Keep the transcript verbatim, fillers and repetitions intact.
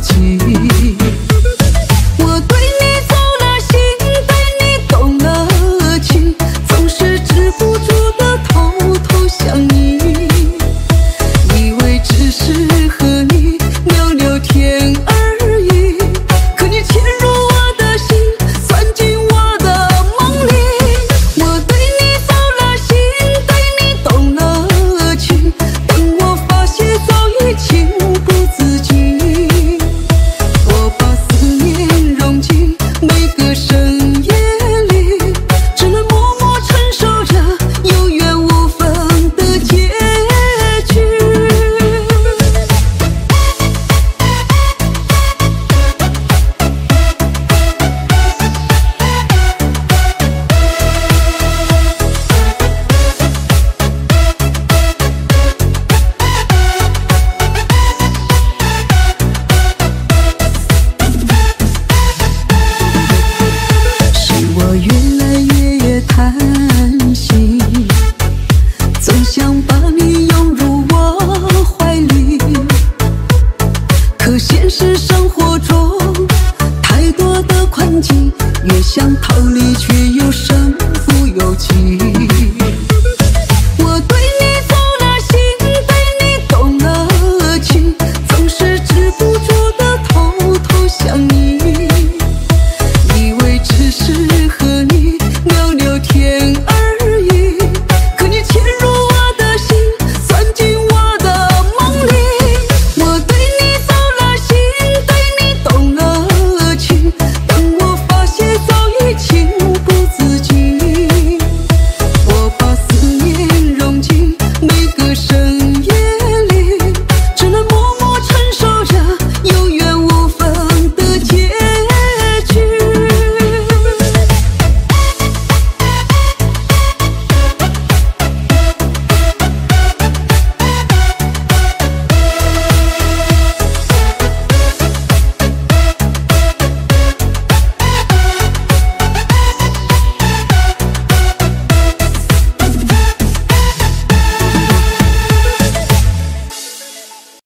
起。我对你走了心，对你动了情，总是止不住的偷偷想你。以为只是和你聊聊天而已，可你潜入我的心，钻进我的梦里。我对你走了心，对你动了情，等我发现早已情不自禁。我把思念融进每个深夜里，只能默默承受着有缘无分的结局。是我越来越贪心，总想把你拥入我怀里，可现实生活中太多的困境，越想逃离却又身不由己。